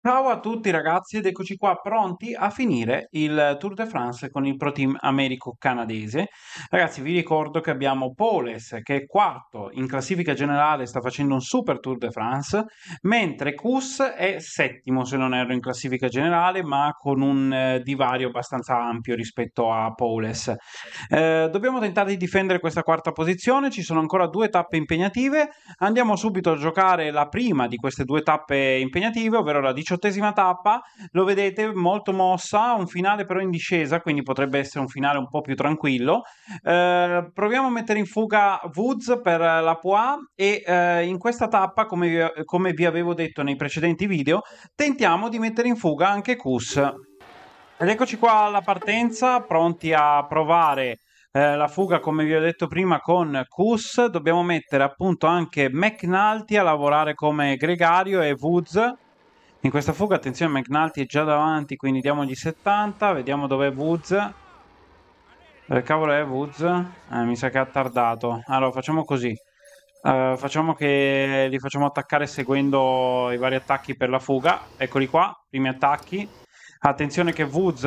Ciao a tutti ragazzi ed eccoci qua pronti a finire il Tour de France con il Pro Team americo-canadese. Ragazzi, vi ricordo che abbiamo Powless che è quarto in classifica generale, sta facendo un super Tour de France, mentre Kuss è settimo se non erro in classifica generale, ma con un divario abbastanza ampio rispetto a Powless. Dobbiamo tentare di difendere questa quarta posizione, ci sono ancora due tappe impegnative. Andiamo subito a giocare la prima di queste due tappe impegnative, ovvero la 18ª tappa. Lo vedete, molto mossa, un finale però in discesa, quindi potrebbe essere un finale un po' più tranquillo. Proviamo a mettere in fuga Woods per la Poix e in questa tappa, come vi avevo detto nei precedenti video, tentiamo di mettere in fuga anche Kuss. Ed eccoci qua alla partenza, pronti a provare la fuga, come vi ho detto prima, con Kuss. Dobbiamo mettere appunto anche McNulty a lavorare come gregario e Woods. In questa fuga, attenzione, McNulty è già davanti, quindi diamogli 70, vediamo dov'è Woods. Dove cavolo è Woods? Mi sa che ha tardato. Allora, facciamo così. Facciamo che li facciamo attaccare seguendo i vari attacchi per la fuga. Eccoli qua, primi attacchi. Attenzione che Woods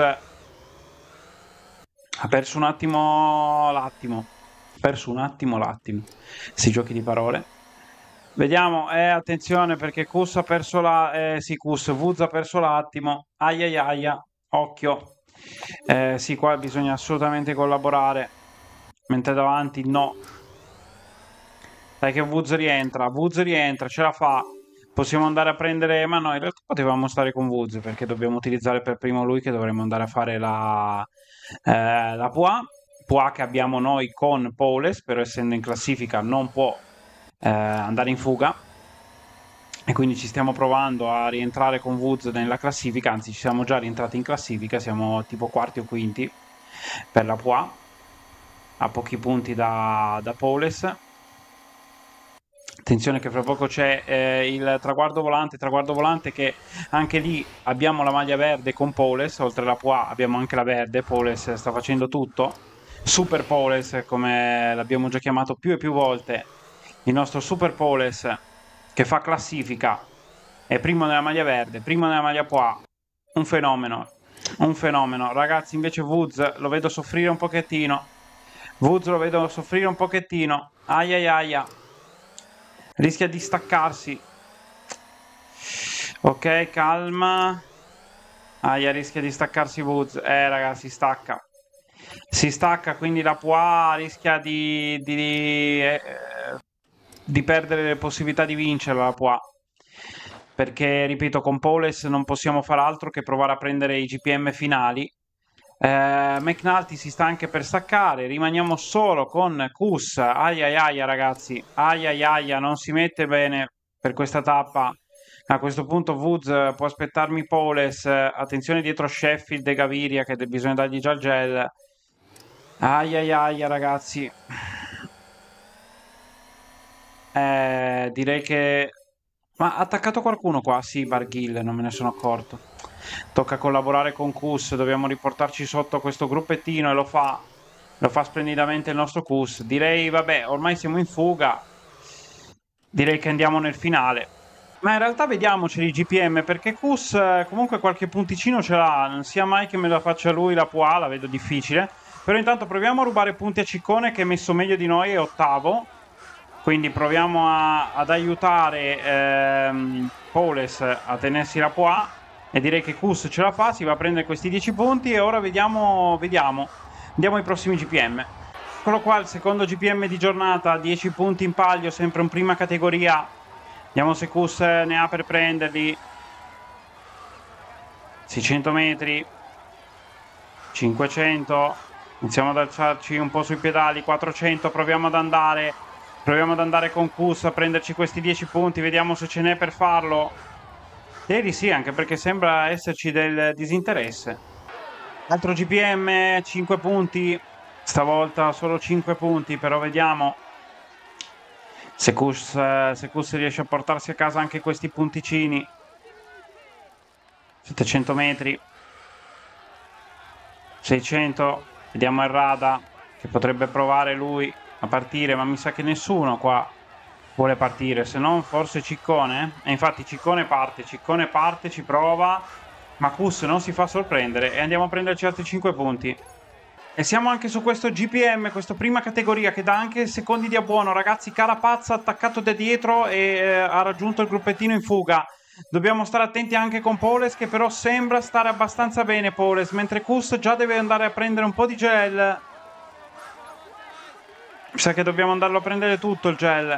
ha perso un attimo l'attimo. Ha perso un attimo l'attimo. Si giochi di parole. Vediamo, attenzione perché Kus ha perso la... sì, Kus, Woods ha perso l'attimo. Aia aia aia, occhio. Sì, qua bisogna assolutamente collaborare. Mentre davanti no. Dai che Woods rientra, ce la fa. Possiamo andare a prendere... Ma no, in realtà potevamo stare con Woods perché dobbiamo utilizzare per primo lui che dovremmo andare a fare la Pua. Pua che abbiamo noi con Powless, però essendo in classifica non può andare in fuga. E quindi ci stiamo provando a rientrare con Woods nella classifica, anzi ci siamo già rientrati in classifica, siamo tipo quarti o quinti per la Pua, a pochi punti da Powless. Attenzione che fra poco c'è il traguardo volante che anche lì abbiamo la maglia verde con Powless, oltre alla Poix abbiamo anche la verde, Powless sta facendo tutto, Super Powless come l'abbiamo già chiamato più e più volte, il nostro Super Powless che fa classifica, è primo nella maglia verde, primo nella maglia Poix, un fenomeno, ragazzi invece Woods lo vedo soffrire un pochettino, aia aia aia. Rischia di staccarsi. Ok, calma. Aia, rischia di staccarsi Woods. Ragazzi, stacca. Si stacca, quindi la Pua rischia di perdere le possibilità di vincere la Pua. Perché, ripeto, con Powless non possiamo fare altro che provare a prendere i GPM finali. McNulty si sta anche per staccare. Rimaniamo solo con Kuss. Aia aia aia, ragazzi. Aia aia aia, non si mette bene per questa tappa. A questo punto Woods può aspettarmi Powless. Attenzione dietro Sheffield e Gaviria che bisogna dargli già il gel. Aia aia aia, ragazzi. Direi che... Ma ha attaccato qualcuno qua? Sì, Barghil, non me ne sono accorto. Tocca collaborare con Kus, dobbiamo riportarci sotto questo gruppettino e lo fa splendidamente il nostro Kus. Direi, vabbè, ormai siamo in fuga. Direi che andiamo nel finale. Ma in realtà vediamoceli i GPM perché Kus comunque qualche punticino ce l'ha. Non sia mai che me la faccia lui la Pua, la vedo difficile. Però intanto proviamo a rubare punti a Ciccone che è messo meglio di noi, è ottavo. Quindi proviamo ad aiutare Powless a tenersi la Poix e direi che Kus ce la fa, si va a prendere questi 10 punti e ora vediamo. Andiamo ai prossimi GPM. Eccolo qua, il secondo GPM di giornata, 10 punti in palio, sempre in prima categoria. Vediamo se Kus ne ha per prenderli. 600 metri, 500, iniziamo ad alzarci un po' sui pedali, 400, proviamo ad andare con Kus a prenderci questi 10 punti, vediamo se ce n'è per farlo. Direi sì, anche perché sembra esserci del disinteresse. Altro GPM, 5 punti, stavolta solo 5 punti, però vediamo se Kus riesce a portarsi a casa anche questi punticini. 700 metri, 600, vediamo Errada che potrebbe provare lui a partire, ma mi sa che nessuno qua vuole partire, se non forse Ciccone? E infatti Ciccone parte, ci prova, ma Kus non si fa sorprendere e andiamo a prenderci altri 5 punti. E siamo anche su questo GPM, questa prima categoria che dà anche secondi di abbuono. Ragazzi, Carapaz attaccato da dietro e ha raggiunto il gruppettino in fuga. Dobbiamo stare attenti anche con Poles, che però sembra stare abbastanza bene Poles, mentre Kus già deve andare a prendere un po' di gel. Mi sa che dobbiamo andarlo a prendere tutto il gel.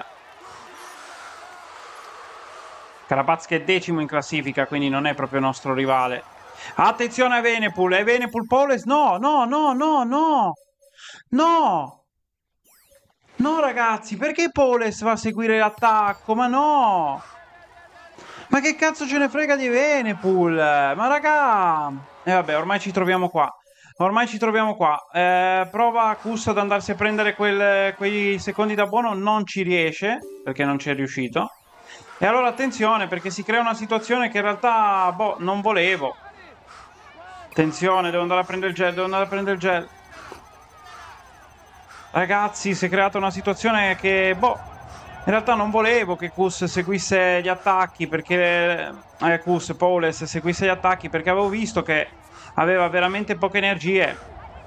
Carapaz che è decimo in classifica, quindi non è proprio nostro rivale. Attenzione a Evenepoel, Evenepoel Poles, no, no, no, no, no, no, no ragazzi, perché Poles va a seguire l'attacco? Ma no, ma che cazzo ce ne frega di Evenepoel? Ma raga, e vabbè, ormai ci troviamo qua. Ormai ci troviamo qua. Prova Kus ad andarsi a prendere quei secondi da buono, non ci riesce, perché non ci è riuscito. E allora attenzione, perché si crea una situazione che in realtà, boh, non volevo. Attenzione, devo andare a prendere il gel, devo andare a prendere il gel. Ragazzi, si è creata una situazione che, boh, in realtà non volevo che Kus seguisse gli attacchi, perché... Kus, Poles seguisse gli attacchi, perché avevo visto che aveva veramente poche energie.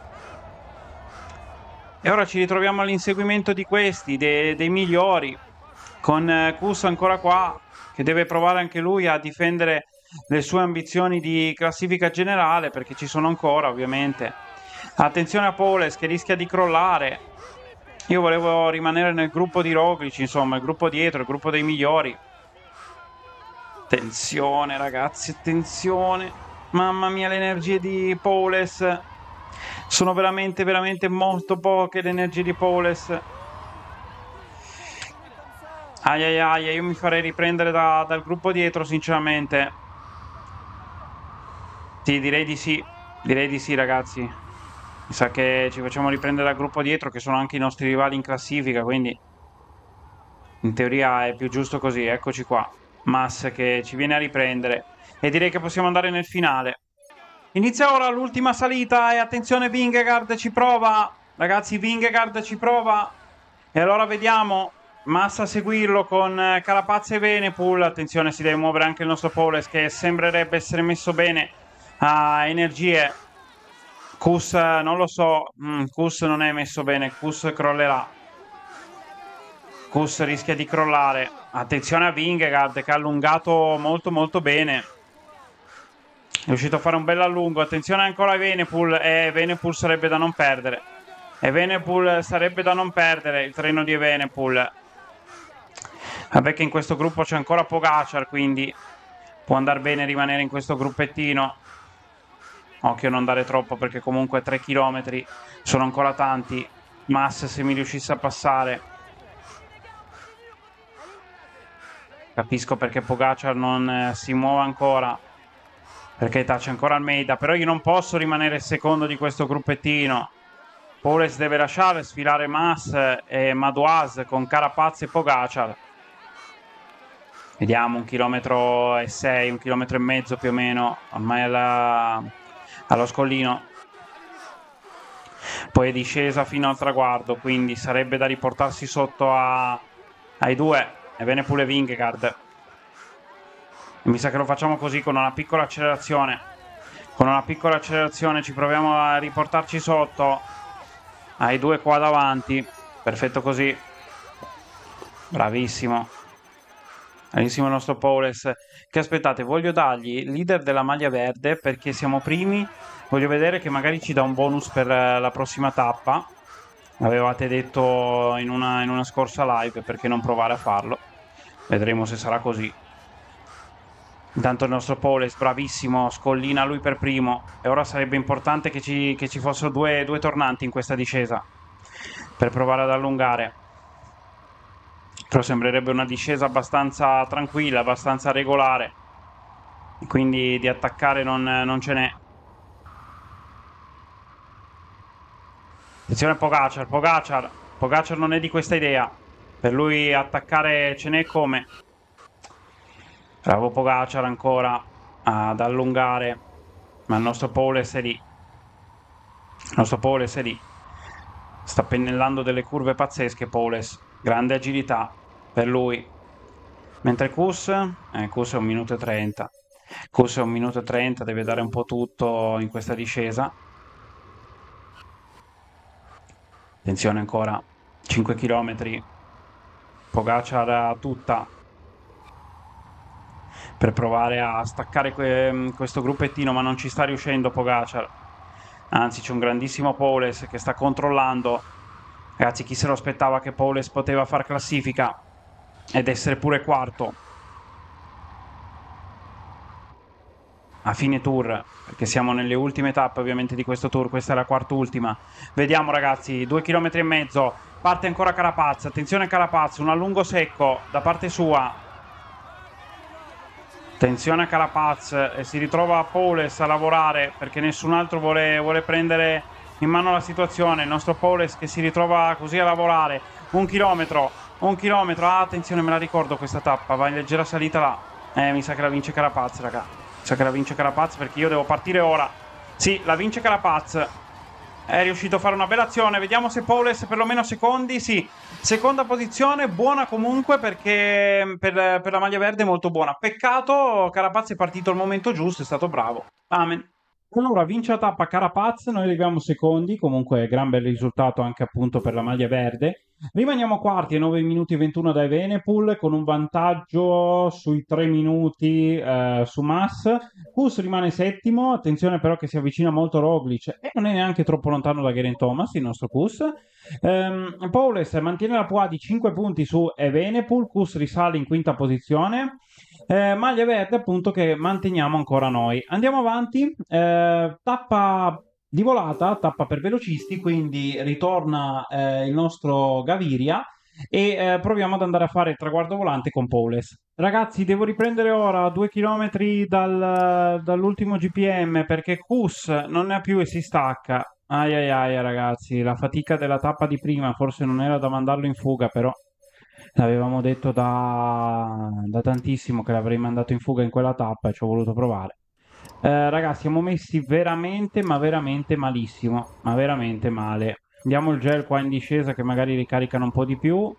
E ora ci ritroviamo all'inseguimento di questi, dei migliori, con Kus ancora qua, che deve provare anche lui a difendere le sue ambizioni di classifica generale, perché ci sono ancora, ovviamente. Attenzione a Poles che rischia di crollare. Io volevo rimanere nel gruppo di Roglic, insomma, il gruppo dietro, il gruppo dei migliori. Attenzione, ragazzi, attenzione. Mamma mia, le energie di Poles. Sono veramente, veramente molto poche le energie di Poles. Ai ai ai, io mi farei riprendere dal gruppo dietro, sinceramente. Sì, direi di sì. Direi di sì, ragazzi. Mi sa che ci facciamo riprendere dal gruppo dietro, che sono anche i nostri rivali in classifica, quindi in teoria è più giusto così. Eccoci qua. Mass che ci viene a riprendere. E direi che possiamo andare nel finale. Inizia ora l'ultima salita e attenzione, Vingegaard ci prova. Ragazzi, Vingegaard ci prova. E allora vediamo. Massa a seguirlo con Carapaz e Evenepoel. Attenzione, si deve muovere anche il nostro Poles, che sembrerebbe essere messo bene a energie. Kus non lo so. Kus non è messo bene. Kus crollerà. Kus rischia di crollare. Attenzione a Vingegaard che ha allungato molto molto bene. È riuscito a fare un bel allungo. Attenzione ancora a Evenepoel. Evenepoel sarebbe da non perdere. Evenepoel sarebbe da non perdere il treno di Evenepoel. Vabbè che in questo gruppo c'è ancora Pogacar, quindi può andare bene rimanere in questo gruppettino. Occhio a non dare troppo, perché comunque 3 km sono ancora tanti. Mas se mi riuscisse a passare. Capisco perché Pogacar non si muove ancora, perché tace ancora Almeida, però io non posso rimanere secondo di questo gruppettino. Poles deve lasciare sfilare Mas e Madouas con Carapaz e Pogacar. Vediamo, 1,6 km, 1,5 km più o meno, ormai allo scollino. Poi è discesa fino al traguardo, quindi sarebbe da riportarsi sotto ai due. Evenepoel e Vingegaard. Mi sa che lo facciamo così, con una piccola accelerazione. Con una piccola accelerazione ci proviamo a riportarci sotto ai due qua davanti. Perfetto così. Bravissimo. Bravissimo il nostro Poles. Che aspettate, voglio dargli il leader della maglia verde perché siamo primi. Voglio vedere che magari ci dà un bonus per la prossima tappa. L'avevate detto in una scorsa live, perché non provare a farlo. Vedremo se sarà così. Intanto il nostro Poles, bravissimo, scollina lui per primo. E ora sarebbe importante che ci fossero due tornanti in questa discesa per provare ad allungare. Però sembrerebbe una discesa abbastanza tranquilla, abbastanza regolare. Quindi di attaccare non ce n'è. Attenzione Pogacar, Pogacar non è di questa idea. Per lui attaccare ce n'è come. Bravo Pogacar ancora ad allungare. Ma il nostro Poles è lì. Il nostro Poles è lì. Sta pennellando delle curve pazzesche Poles. Grande agilità. per lui. Mentre Kus è 1 minuto e 30. Kus è 1 minuto e 30, deve dare un po' tutto in questa discesa. Attenzione ancora, 5 km. Pogacar tutta per provare a staccare questo gruppettino, ma non ci sta riuscendo Pogacar. Anzi, c'è un grandissimo Powless che sta controllando. Ragazzi, chi se lo aspettava che Powless poteva far classifica ed essere pure quarto a fine tour, perché siamo nelle ultime tappe ovviamente di questo tour. Questa è la quarta ultima. Vediamo ragazzi, 2 km e mezzo, parte ancora Carapaz, attenzione Carapaz, un allungo secco da parte sua. Attenzione a Carapaz, e si ritrova Powless a lavorare perché nessun altro vuole prendere in mano la situazione. Il nostro Powless che si ritrova così a lavorare. 1 chilometro, attenzione, me la ricordo questa tappa, va in leggera salita là. Mi sa che la vince Carapaz, raga. Mi sa che la vince Carapaz perché io devo partire ora. Sì, la vince Carapaz. È riuscito a fare una bella azione. Vediamo se Powless perlomeno secondi. Sì, seconda posizione, buona comunque perché per la maglia verde è molto buona. Peccato, Carapaz è partito al momento giusto, è stato bravo. Amen. Allora, vince la tappa Carapaz, noi arriviamo secondi, comunque gran bel risultato anche appunto per la maglia verde. Rimaniamo quarti a 9 minuti e 21 da Evenepoel con un vantaggio sui 3 minuti su Mas. Kus rimane settimo, attenzione però che si avvicina molto Roglic e non è neanche troppo lontano da Geraint Thomas il nostro Kus. Powless mantiene la POA di 5 punti su Evenepoel, Kus risale in quinta posizione. Maglia verde appunto che manteniamo ancora noi. Andiamo avanti, tappa di volata, tappa per velocisti, quindi ritorna il nostro Gaviria e proviamo ad andare a fare il traguardo volante con Powless. Ragazzi, devo riprendere ora 2 km dall'ultimo GPM perché Kus non ne ha più e si stacca. Ai ai ai ragazzi, la fatica della tappa di prima forse non era da mandarlo in fuga, però l'avevamo detto da tantissimo che l'avrei mandato in fuga in quella tappa e ci ho voluto provare. Ragazzi, siamo messi veramente, ma veramente malissimo, ma veramente male. Diamo il gel qua in discesa che magari ricaricano un po' di più.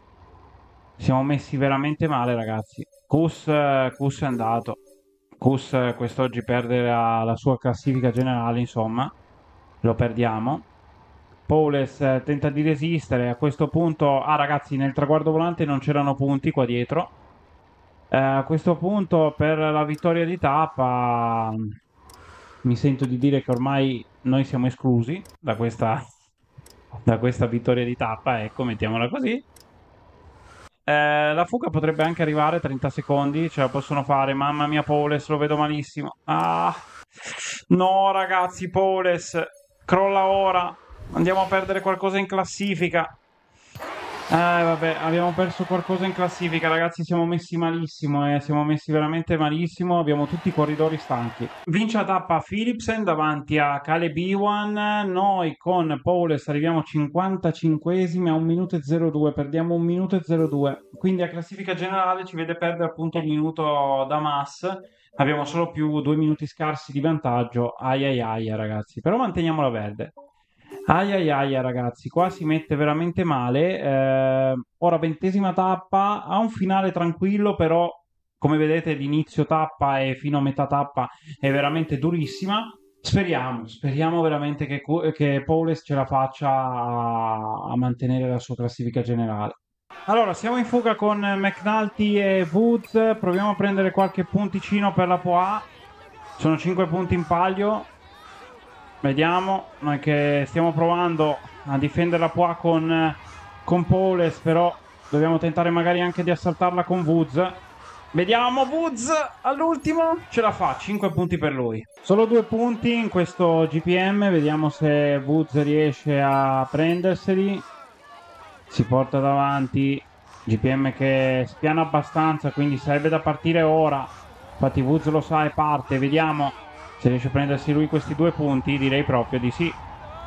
Siamo messi veramente male, ragazzi. Kus è andato. Kus quest'oggi perde la sua classifica generale, insomma. Lo perdiamo. Powless tenta di resistere. A questo punto... Ah, ragazzi, nel traguardo volante non c'erano punti qua dietro. A questo punto, per la vittoria di tappa, mi sento di dire che ormai noi siamo esclusi da questa vittoria di tappa. Ecco, mettiamola così. La fuga potrebbe anche arrivare, 30 secondi, ce la possono fare. Mamma mia, Powless, lo vedo malissimo. Ah, no, ragazzi, Powless, crolla ora. Andiamo a perdere qualcosa in classifica. Vabbè, abbiamo perso qualcosa in classifica, ragazzi, siamo messi malissimo, siamo messi veramente malissimo, abbiamo tutti i corridori stanchi. Vince la tappa Philipsen davanti a Caleb Ewan, noi con Powless arriviamo 55esimi a 1 minuto e 02, perdiamo 1 minuto e 02, quindi a classifica generale ci vede perdere appunto un minuto da Mas, abbiamo solo più 2 minuti scarsi di vantaggio, ai ai ai ragazzi, però manteniamo la verde. Ai ai ai ragazzi, qua si mette veramente male. Ora 20ª tappa, ha un finale tranquillo, però come vedete l'inizio tappa e fino a metà tappa è veramente durissima. Speriamo veramente che Powless ce la faccia a mantenere la sua classifica generale. Allora, siamo in fuga con McNulty e Woods, proviamo a prendere qualche punticino per la POA. Sono 5 punti in palio. Vediamo, noi che stiamo provando a difendere la POA con Powless, però dobbiamo tentare magari anche di assaltarla con Woods. Vediamo, Woods all'ultimo ce la fa, 5 punti per lui. Solo 2 punti in questo GPM, vediamo se Woods riesce a prenderseli. Si porta davanti, GPM che spiana abbastanza, quindi sarebbe da partire ora. Infatti Woods lo sa e parte, vediamo se riesce a prendersi lui questi 2 punti, direi proprio di sì.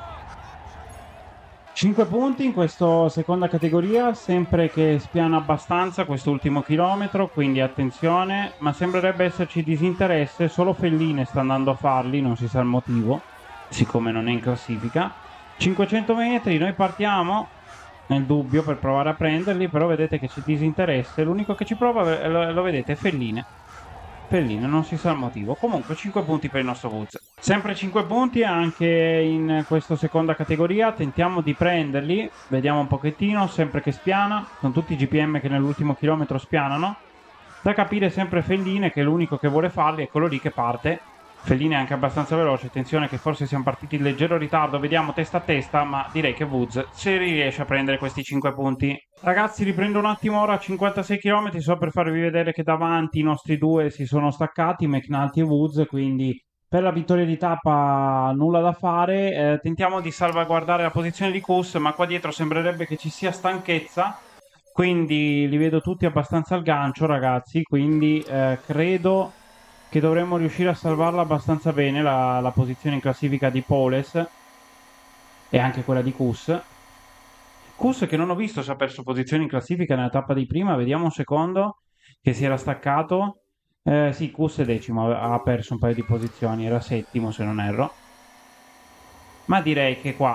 5 punti in questa seconda categoria, sempre che spiana abbastanza quest'ultimo chilometro, quindi attenzione, ma sembrerebbe esserci disinteresse, solo Felline sta andando a farli, non si sa il motivo, siccome non è in classifica. 500 metri, noi partiamo, nel dubbio per provare a prenderli, però vedete che c'è disinteresse. L'unico che ci prova, lo vedete, è Felline. Felline, non si sa il motivo. Comunque 5 punti per il nostro Woods. Sempre 5 punti anche in questa seconda categoria. Tentiamo di prenderli. Vediamo un pochettino, sempre che spiana. Sono tutti GPM che nell'ultimo chilometro spianano. Da capire sempre Felline, che è l'unico che vuole farli. Eccolo lì che parte. Felline è anche abbastanza veloce. Attenzione che forse siamo partiti in leggero ritardo. Vediamo testa a testa, ma direi che Woods se riesce a prendere questi 5 punti. Ragazzi, riprendo un attimo ora a 56 km, so per farvi vedere che davanti i nostri due si sono staccati, McNulty e Woods, quindi per la vittoria di tappa nulla da fare. Tentiamo di salvaguardare la posizione di Kuss, ma qua dietro sembrerebbe che ci sia stanchezza, quindi li vedo tutti abbastanza al gancio, ragazzi, quindi credo che dovremmo riuscire a salvarla abbastanza bene la posizione in classifica di Powless e anche quella di Kuss. Kuss che non ho visto se ha perso posizione in classifica nella tappa di prima, vediamo un secondo che si era staccato. Sì, Kuss è decimo, ha perso un paio di posizioni, era settimo se non erro. Ma direi che qua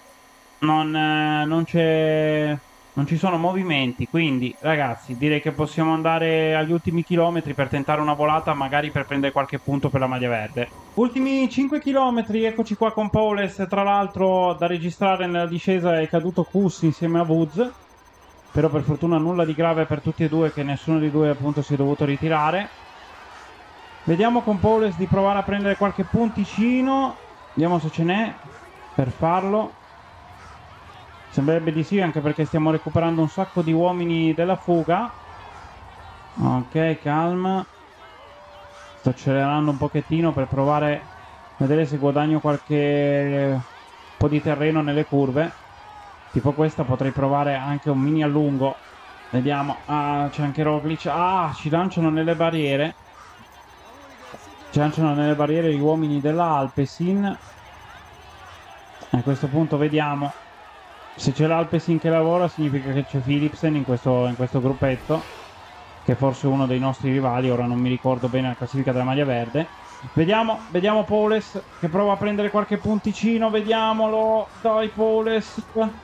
non ci sono movimenti, quindi ragazzi direi che possiamo andare agli ultimi chilometri per tentare una volata, magari per prendere qualche punto per la maglia verde. Ultimi 5 chilometri, eccoci qua con Powless, tra l'altro da registrare nella discesa è caduto Kuss insieme a Woods, però per fortuna nulla di grave per tutti e due, che nessuno di due appunto si è dovuto ritirare. Vediamo con Powless di provare a prendere qualche punticino, vediamo se ce n'è per farlo. Sembrerebbe di sì, anche perché stiamo recuperando un sacco di uomini della fuga. Ok, calma. Sto accelerando un pochettino per provare a vedere se guadagno qualche po' di terreno nelle curve. Tipo questa potrei provare anche un mini allungo. Vediamo. Ah, c'è anche Roglic. Ah, ci lanciano nelle barriere. Ci lanciano nelle barriere gli uomini della Alpecin. A questo punto vediamo. Se c'è l'Alpecin che lavora significa che c'è Philipsen in questo gruppetto, che è forse uno dei nostri rivali, ora non mi ricordo bene la classifica della maglia verde. Vediamo Powless che prova a prendere qualche punticino, vediamolo, dai Powless.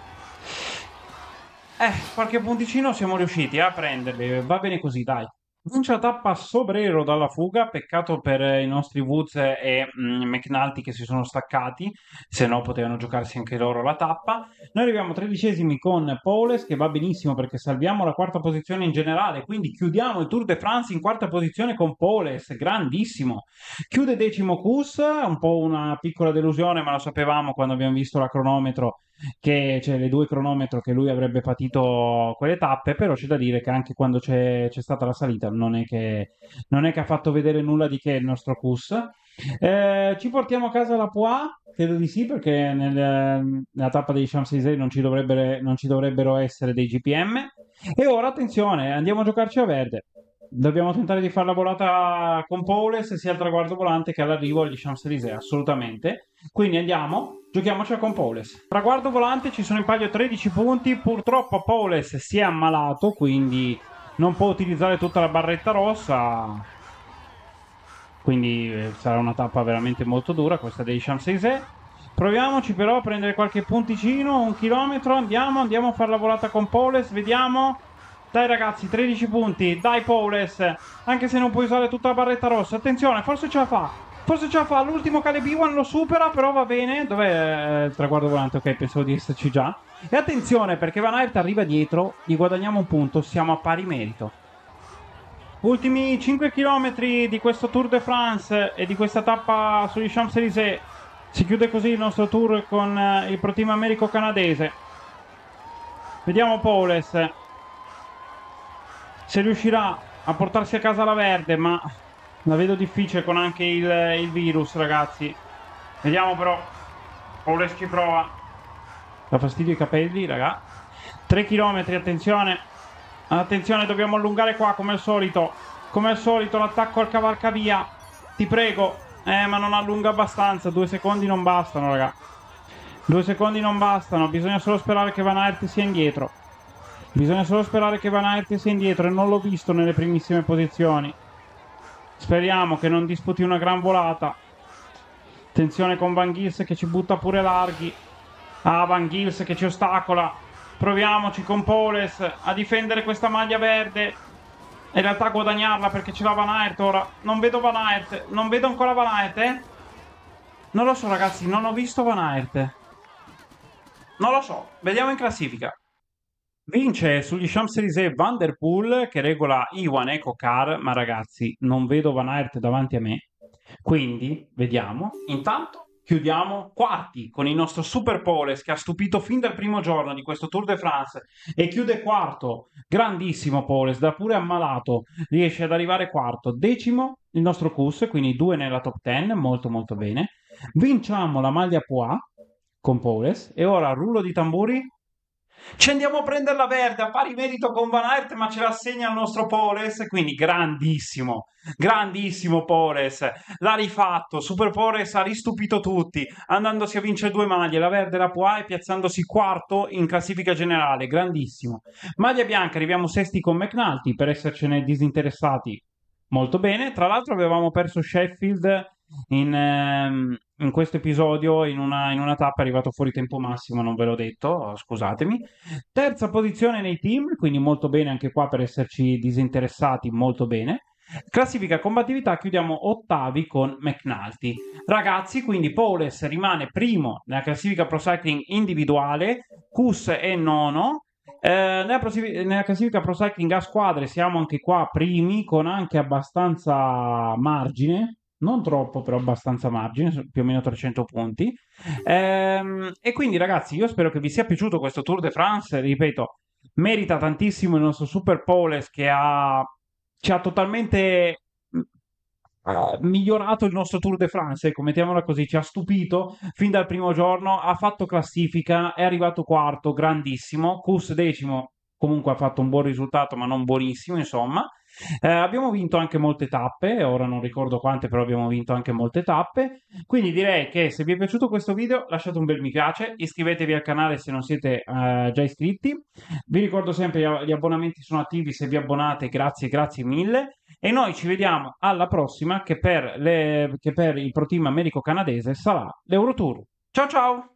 Qualche punticino siamo riusciti a prenderli, va bene così, dai. Vince la tappa Sobrero dalla fuga, peccato per i nostri Woods e McNulty che si sono staccati, se no potevano giocarsi anche loro la tappa. Noi arriviamo 13esimi con Powless, che va benissimo perché salviamo la quarta posizione in generale, quindi chiudiamo il Tour de France in quarta posizione con Powless, grandissimo. Chiude decimo Kuss, un po' una piccola delusione, ma lo sapevamo quando abbiamo visto la cronometro, che c'è le due cronometro che lui avrebbe patito quelle tappe, però c'è da dire che anche quando c'è stata la salita non è che ha fatto vedere nulla di che il nostro Kuss. Ci portiamo a casa la Poix? Credo di sì, perché nella tappa dei Champs-Élysées non ci dovrebbero essere dei GPM. E ora attenzione, andiamo a giocarci a verde. Dobbiamo tentare di fare la volata con Powless sia al traguardo volante che all'arrivo agli Champs-Élysées, assolutamente. Quindi andiamo, giochiamoci con Powless. Traguardo volante, ci sono in palio 13 punti. Purtroppo Powless si è ammalato, quindi non può utilizzare tutta la barretta rossa. Quindi sarà una tappa veramente molto dura questa dei Champs-Élysées. Proviamoci però a prendere qualche punticino, un chilometro, andiamo a fare la volata con Powless, vediamo. Dai ragazzi, 13 punti, dai Powless, anche se non puoi usare tutta la barretta rossa, attenzione, forse ce la fa, l'ultimo Caleb Ewan lo supera, però va bene. Dov'è il traguardo volante? Ok, pensavo di esserci già. E attenzione perché Van Aert arriva dietro, gli guadagniamo un punto, siamo a pari merito. Ultimi 5 km di questo Tour de France e di questa tappa sugli Champs-Élysées. Si chiude così il nostro tour con il Pro Team americo-canadese. Vediamo Powless se riuscirà a portarsi a casa la verde, ma la vedo difficile con anche il virus, ragazzi. Vediamo però. Powless ci prova. Da fastidio i capelli, raga. 3 km, attenzione. Attenzione, dobbiamo allungare qua come al solito. Come al solito l'attacco al cavalcavia. Ti prego. Ma non allunga abbastanza. 2 secondi non bastano, raga. 2 secondi non bastano. Bisogna solo sperare che Van Aert sia indietro. Bisogna solo sperare che Van Aert sia indietro. E non l'ho visto nelle primissime posizioni. Speriamo che non disputi una gran volata. Attenzione con Van Gils che ci butta pure larghi. Ah, Van Gils che ci ostacola. Proviamoci con Poles a difendere questa maglia verde. In realtà guadagnarla perché ce l'ha Van Aert ora. Non vedo Van Aert. Non vedo ancora Van Aert, eh? Non lo so, ragazzi. Non ho visto Van Aert. Non lo so. Vediamo in classifica. Vince sugli Champs-Élysées Van der Poel che regola Iwan Eco Car, ma ragazzi, non vedo Van Aert davanti a me. Quindi, vediamo. Intanto chiudiamo quarti con il nostro Super Poles che ha stupito fin dal primo giorno di questo Tour de France e chiude quarto. Grandissimo Poles, da pure ammalato, riesce ad arrivare quarto. Decimo il nostro Kuss, quindi due nella top 10, molto molto bene. Vinciamo la maglia Poix con Poles e ora rullo di tamburi. Ci andiamo a prendere la verde a pari merito con Van Aert, ma ce la assegna il nostro Pores. Quindi grandissimo, grandissimo Pores. L'ha rifatto. Super Pores ha ristupito tutti, andandosi a vincere due maglie, la verde e la Poix, e piazzandosi quarto in classifica generale. Grandissimo. Maglia bianca, arriviamo sesti con McNulty per essercene disinteressati. Molto bene. Tra l'altro avevamo perso Sheffield in questo episodio in una tappa è arrivato fuori tempo massimo, non ve l'ho detto, scusatemi. Terza posizione nei team, quindi molto bene anche qua per esserci disinteressati, molto bene. Classifica combattività, chiudiamo ottavi con McNulty. Ragazzi, quindi Powles rimane primo nella classifica Pro Cycling individuale, Kuss è nono. Nella classifica Pro Cycling a squadre siamo anche qua primi con anche abbastanza margine, non troppo, però abbastanza margine, più o meno 300 punti. E quindi, ragazzi, io spero che vi sia piaciuto questo Tour de France. Ripeto, merita tantissimo il nostro Super Poles ci ha totalmente migliorato il nostro Tour de France, ecco, mettiamola così, ci ha stupito fin dal primo giorno, ha fatto classifica, è arrivato quarto, grandissimo, Kuss decimo, comunque ha fatto un buon risultato, ma non buonissimo, insomma. Abbiamo vinto anche molte tappe, ora non ricordo quante, però abbiamo vinto anche molte tappe. Quindi direi che se vi è piaciuto questo video lasciate un bel mi piace, iscrivetevi al canale se non siete già iscritti. Vi ricordo sempre gli abbonamenti sono attivi, se vi abbonate grazie, grazie mille. E noi ci vediamo alla prossima che per il Pro Team americo-canadese sarà l'Eurotour. Ciao ciao!